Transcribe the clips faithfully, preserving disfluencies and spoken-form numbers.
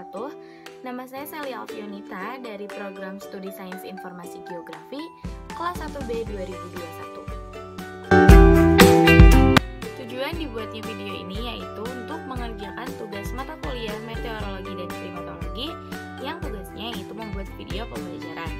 wabarakatuh. Nama saya Sally Alfionita dari program Studi Sains Informasi Geografi kelas satu B dua ribu dua puluh satu. Tujuan dibuatnya video ini yaitu untuk mengerjakan tugas mata kuliah meteorologi dan klimatologi yang tugasnya yaitu membuat video pembelajaran.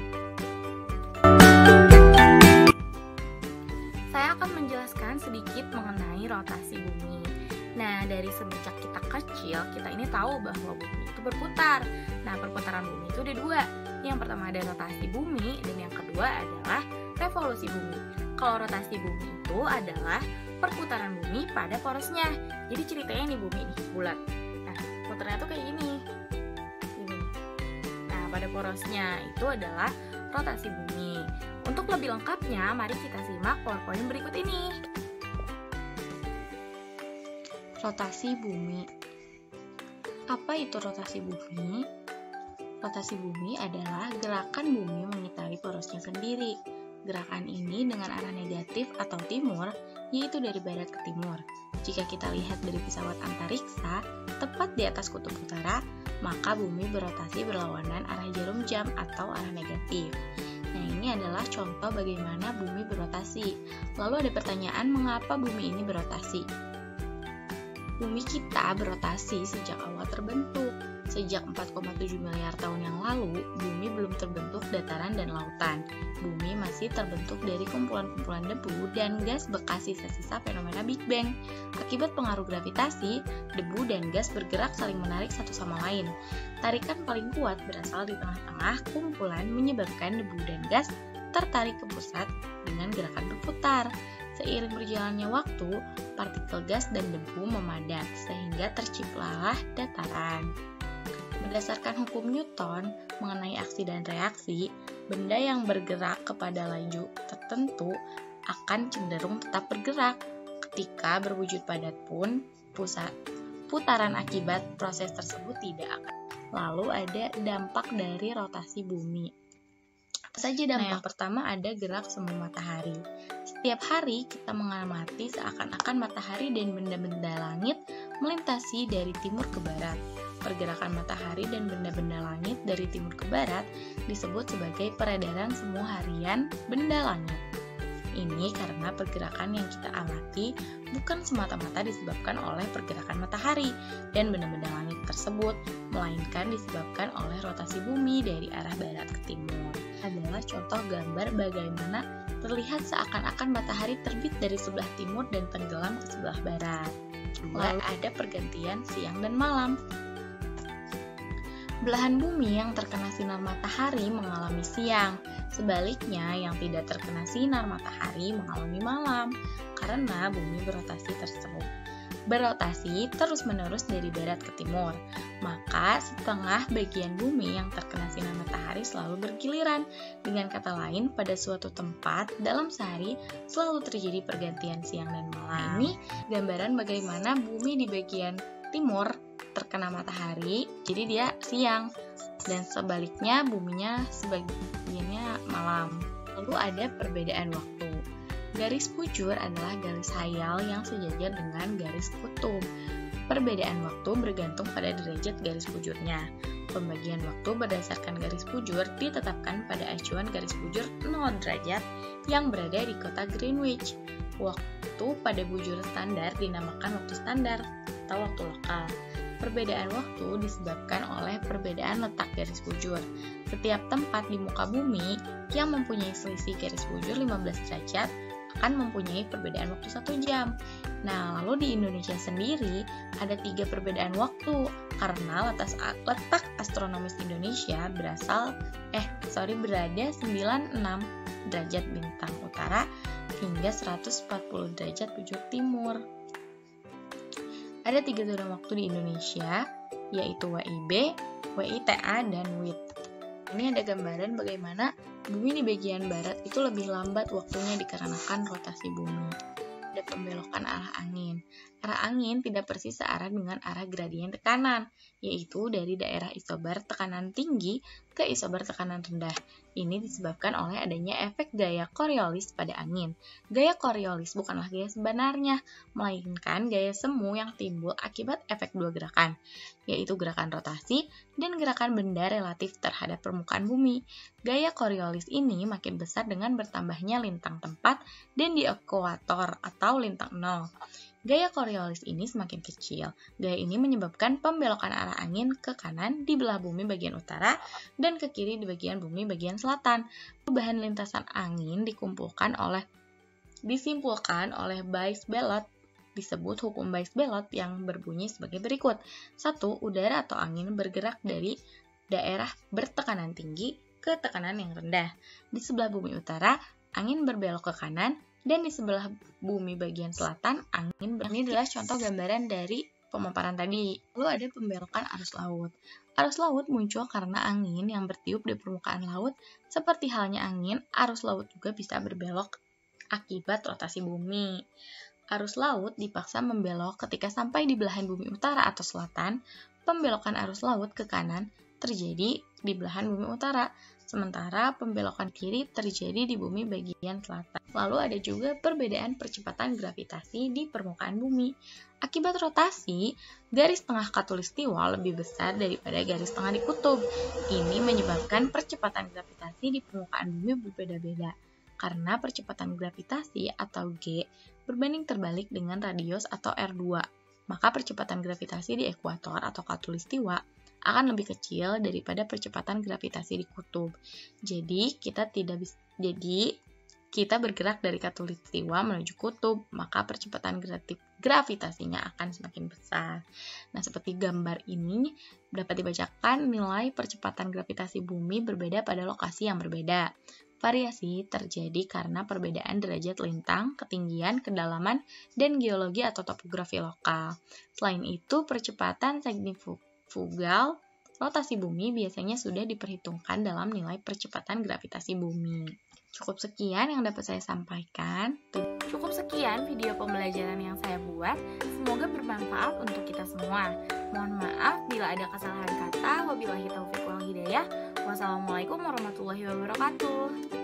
Saya akan menjelaskan sedikit mengenai rotasi bumi. Nah, dari semenjak kita kecil, kita ini tahu bahwa bumi itu berputar. Nah, perputaran bumi itu ada dua. Yang pertama ada rotasi bumi, dan yang kedua adalah revolusi bumi. Kalau rotasi bumi itu adalah perputaran bumi pada porosnya. Jadi ceritanya nih bumi nih, bulat. Nah, putarnya tuh kayak gini. Gini. Nah, pada porosnya itu adalah rotasi bumi. Untuk lebih lengkapnya, mari kita simak PowerPoint berikut ini. Rotasi bumi. Apa itu rotasi bumi? Rotasi bumi adalah gerakan bumi mengitari porosnya sendiri. Gerakan ini dengan arah negatif atau timur, yaitu dari barat ke timur. Jika kita lihat dari pesawat antariksa, tepat di atas kutub utara, maka bumi berotasi berlawanan arah jarum jam atau arah negatif. Nah, ini adalah contoh bagaimana bumi berotasi. Lalu ada pertanyaan, mengapa bumi ini berotasi? Bumi kita berotasi sejak awal terbentuk. Sejak empat koma tujuh miliar tahun yang lalu, bumi belum terbentuk dataran dan lautan. Bumi masih terbentuk dari kumpulan-kumpulan debu dan gas bekas sisa-sisa fenomena Big Bang. Akibat pengaruh gravitasi, debu dan gas bergerak saling menarik satu sama lain. Tarikan paling kuat berasal di tengah-tengah kumpulan menyebabkan debu dan gas tertarik ke pusat dengan gerakan berputar. Seiring berjalannya waktu, partikel gas dan debu memadat sehingga terciptalah dataran. Berdasarkan hukum Newton mengenai aksi dan reaksi, benda yang bergerak kepada laju tertentu akan cenderung tetap bergerak. Ketika berwujud padat pun, pusat putaran akibat proses tersebut tidak akan. Lalu ada dampak dari rotasi bumi. Apa saja dampak? Nah, yang pertama ada gerak semu matahari. Setiap hari kita mengamati seakan-akan matahari dan benda-benda langit melintasi dari timur ke barat. Pergerakan matahari dan benda-benda langit dari timur ke barat disebut sebagai peredaran semu harian benda langit. Ini karena pergerakan yang kita amati bukan semata-mata disebabkan oleh pergerakan matahari dan benda-benda langit tersebut, melainkan disebabkan oleh rotasi bumi dari arah barat ke timur. Adalah contoh gambar bagaimana terlihat seakan-akan matahari terbit dari sebelah timur dan tenggelam ke sebelah barat. Lalu ada pergantian siang dan malam. Belahan bumi yang terkena sinar matahari mengalami siang, sebaliknya yang tidak terkena sinar matahari mengalami malam, karena bumi berotasi tersebut. Berotasi terus-menerus dari barat ke timur, maka setengah bagian bumi yang terkena sinar matahari selalu bergiliran. Dengan kata lain, pada suatu tempat dalam sehari selalu terjadi pergantian siang dan malam. Ini gambaran bagaimana bumi di bagian timur terkena matahari, jadi dia siang, dan sebaliknya buminya sebagiannya malam. Lalu ada perbedaan waktu. Garis bujur adalah garis hayal yang sejajar dengan garis kutub. Perbedaan waktu bergantung pada derajat garis bujurnya. Pembagian waktu berdasarkan garis bujur ditetapkan pada acuan garis bujur nol derajat yang berada di kota Greenwich. Waktu pada bujur standar dinamakan waktu standar atau waktu lokal. Perbedaan waktu disebabkan oleh perbedaan letak garis bujur. Setiap tempat di muka bumi yang mempunyai selisih garis bujur lima belas derajat akan mempunyai perbedaan waktu satu jam. Nah, lalu di Indonesia sendiri ada tiga perbedaan waktu karena letak, letak astronomis Indonesia berasal eh sorry berada sembilan puluh enam derajat bintang utara hingga seratus empat puluh derajat bujur timur. Ada tiga zona waktu di Indonesia, yaitu W I B, W I T A, dan W I T. Ini ada gambaran bagaimana bumi di bagian barat itu lebih lambat waktunya dikarenakan rotasi bumi. Ada pembelokan arah angin. Arah angin tidak persis searah dengan arah gradien tekanan, yaitu dari daerah isobar tekanan tinggi ke isobar tekanan rendah. Ini disebabkan oleh adanya efek gaya Coriolis pada angin. Gaya Coriolis bukanlah gaya sebenarnya, melainkan gaya semu yang timbul akibat efek dua gerakan, yaitu gerakan rotasi dan gerakan benda relatif terhadap permukaan bumi. Gaya Coriolis ini makin besar dengan bertambahnya lintang tempat dan di ekuator atau lintang nol. Gaya Coriolis ini semakin kecil. Gaya ini menyebabkan pembelokan arah angin ke kanan di belah bumi bagian utara dan ke kiri di bagian bumi bagian selatan. Perubahan lintasan angin dikumpulkan oleh disimpulkan oleh Buys-Bellot, disebut hukum Buys-Bellot yang berbunyi sebagai berikut. satu. Udara atau angin bergerak dari daerah bertekanan tinggi ke tekanan yang rendah. Di sebelah bumi utara, angin berbelok ke kanan, dan di sebelah bumi bagian selatan, angin ber... Ini adalah contoh gambaran dari pemaparan tadi. Lalu ada pembelokan arus laut. Arus laut muncul karena angin yang bertiup di permukaan laut, seperti halnya angin, arus laut juga bisa berbelok akibat rotasi bumi. Arus laut dipaksa membelok ketika sampai di belahan bumi utara atau selatan. Pembelokan arus laut ke kanan terjadi di belahan bumi utara, sementara pembelokan kiri terjadi di bumi bagian selatan. Lalu ada juga perbedaan percepatan gravitasi di permukaan bumi. Akibat rotasi, garis tengah khatulistiwa lebih besar daripada garis tengah di kutub. Ini menyebabkan percepatan gravitasi di permukaan bumi berbeda-beda, karena percepatan gravitasi atau G berbanding terbalik dengan radius atau R dua. Maka percepatan gravitasi di ekuator atau khatulistiwa akan lebih kecil daripada percepatan gravitasi di kutub. Jadi kita tidak bisa jadi kita bergerak dari khatulistiwa menuju kutub, maka percepatan gravitasinya akan semakin besar. Nah, seperti gambar ini dapat dibacakan nilai percepatan gravitasi bumi berbeda pada lokasi yang berbeda. Variasi terjadi karena perbedaan derajat lintang, ketinggian, kedalaman, dan geologi atau topografi lokal. Selain itu, percepatan signifugal rotasi bumi biasanya sudah diperhitungkan dalam nilai percepatan gravitasi bumi. Cukup sekian yang dapat saya sampaikan. Cukup sekian video pembelajaran yang saya buat. Semoga bermanfaat untuk kita semua. Mohon maaf bila ada kesalahan kata. Wabillahi taufiq wal hidayah. Wassalamualaikum warahmatullahi wabarakatuh.